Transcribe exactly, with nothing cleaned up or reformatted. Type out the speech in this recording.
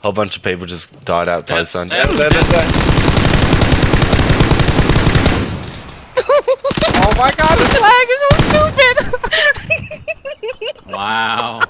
whole bunch of people just died out close then. Yeah, there, there, there. Oh my god, the flag is so stupid! Wow.